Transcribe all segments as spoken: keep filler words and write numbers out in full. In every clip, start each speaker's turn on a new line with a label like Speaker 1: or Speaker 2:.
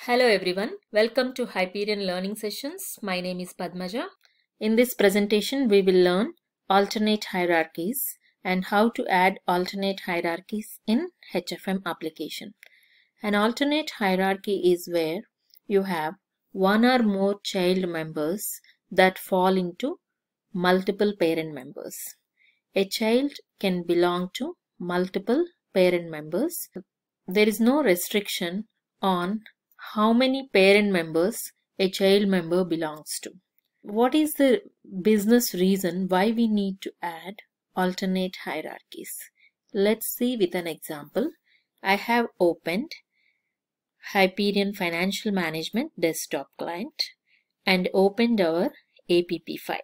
Speaker 1: Hello everyone, welcome to Hyperion Learning Sessions. My name is Padmaja. In this presentation, we will learn alternate hierarchies and how to add alternate hierarchies in H F M application. An alternate hierarchy is where you have one or more child members that fall into multiple parent members. A child can belong to multiple parent members. There is no restriction on how many parent members a child member belongs to. What is the business reason why we need to add alternate hierarchies? Let's see with an example. I have opened Hyperion Financial Management desktop client and opened our A P P file.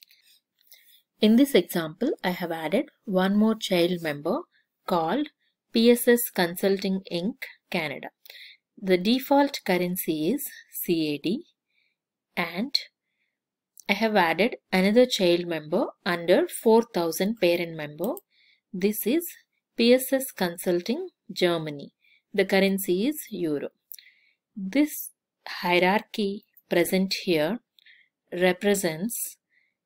Speaker 1: In this example, I have added one more child member called P S S Consulting Incorporated. Canada. The default currency is C A D and I have added another child member under four thousand parent member. This is P S S Consulting Germany. The currency is Euro. This hierarchy present here represents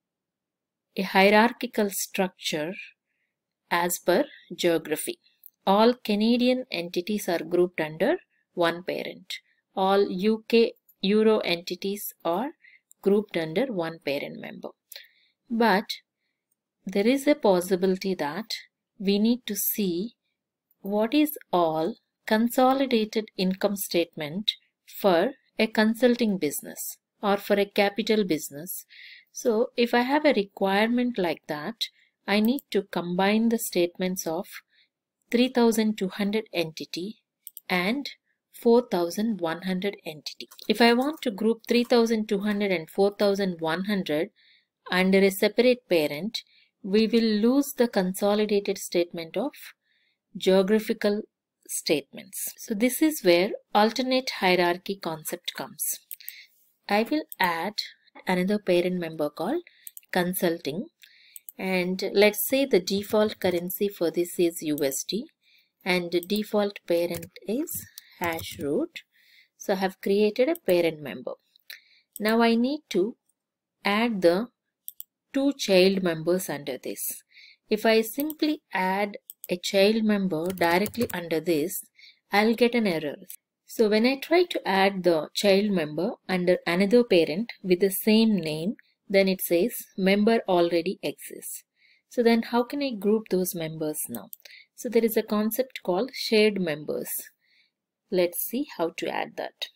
Speaker 1: a hierarchical structure as per geography. All Canadian entities are grouped under one parent. All U K Euro entities are grouped under one parent member. But there is a possibility that we need to see what is all consolidated income statement for a consulting business or for a capital business. So if I have a requirement like that, I need to combine the statements of three thousand two hundred entity and four thousand one hundred entity. If I want to group three thousand two hundred and four thousand one hundred under a separate parent, we will lose the consolidated statement of geographical statements. So this is where alternate hierarchy concept comes. I will add another parent member called consulting. And let's say the default currency for this is U S D and the default parent is hash root. So I have created a parent member. Now I need to add the two child members under this. If I simply add a child member directly under this, I'll get an error. So when I try to add the child member under another parent with the same name, then it says member already exists. So then how can I group those members now? So there is a concept called shared members. Let's see how to add that.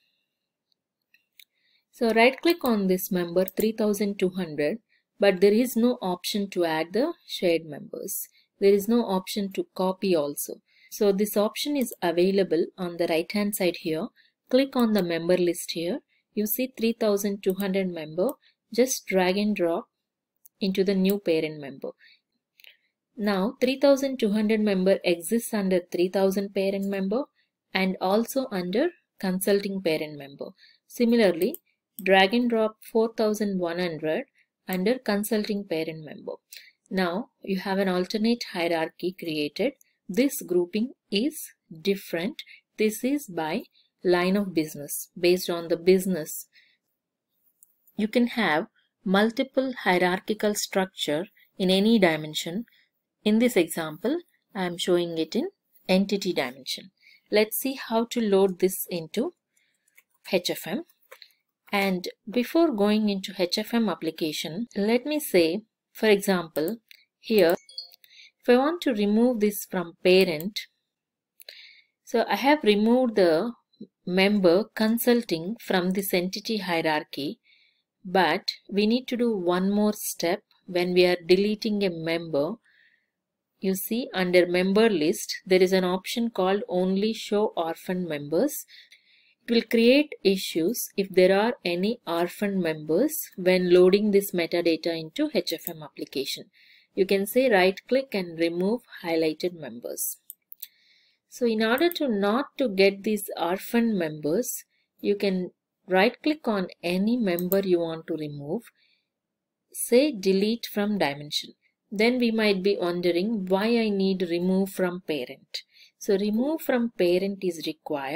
Speaker 1: So right click on this member three thousand two hundred, but there is no option to add the shared members. There is no option to copy also. So this option is available on the right hand side here. Click on the member list here. You see three thousand two hundred member. Just drag and drop into the new parent member. Now three thousand two hundred member exists under three thousand parent member and also under consulting parent member. Similarly, drag and drop four thousand one hundred under consulting parent member. Now you have an alternate hierarchy created. This grouping is different. This is by line of business, based on the business. You can have multiple hierarchical structure in any dimension. In this example, I am showing it in entity dimension. Let's see how to load this into H F M. And before going into H F M application, let me say, for example, here, if I want to remove this from parent, so I have removed the member consulting from this entity hierarchy. But we need to do one more step when we are deleting a member. You see under member list, there is an option called only show orphan members. It will create issues if there are any orphan members when loading this metadata into H F M application. You can say right click and remove highlighted members. So in order to not to get these orphan members, you can right click on any member you want to remove, say delete from dimension. Then we might be wondering why I need remove from parent. So remove from parent is required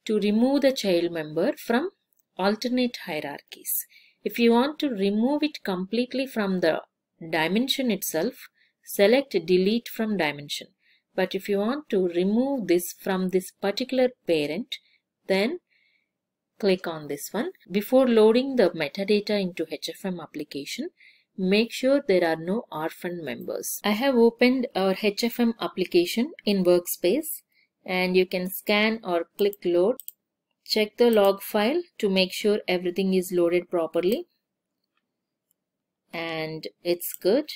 Speaker 1: to remove the child member from alternate hierarchies. If you want to remove it completely from the dimension itself, select delete from dimension. But if you want to remove this from this particular parent, then click on this one. Before loading the metadata into H F M application, make sure there are no orphan members. I have opened our H F M application in Workspace, and you can scan or click load. Check the log file to make sure everything is loaded properly. And it's good.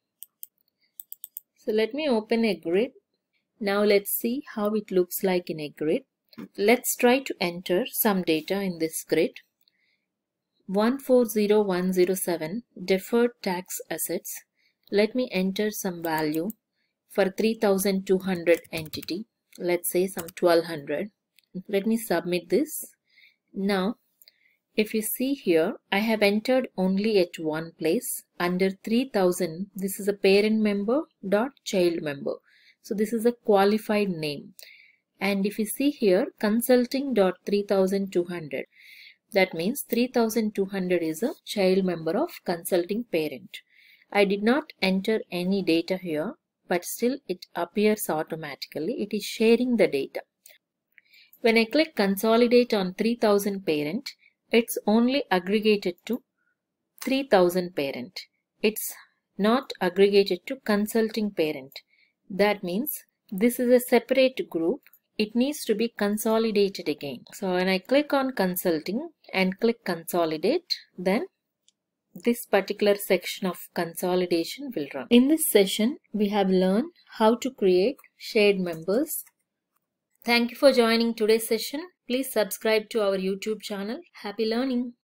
Speaker 1: So let me open a grid. Now let's see how it looks like in a grid. Let's try to enter some data in this grid. one four zero one zero seven deferred tax assets. Let me enter some value for three thousand two hundred entity. Let's say some twelve hundred. Let me submit this. Now, if you see here, I have entered only at one place under three thousand. This is a parent member dot child member. So this is a qualified name. And if you see here, consulting dot three thousand two hundred. That means three thousand two hundred is a child member of consulting parent. I did not enter any data here, but still it appears automatically. It is sharing the data. When I click consolidate on three thousand parent, it's only aggregated to three thousand parent. It's not aggregated to consulting parent. That means this is a separate group. It needs to be consolidated again. So when I click on consulting and click consolidate, then this particular section of consolidation will run. In this session, we have learned how to create shared members. Thank you for joining today's session. Please subscribe to our YouTube channel. Happy learning!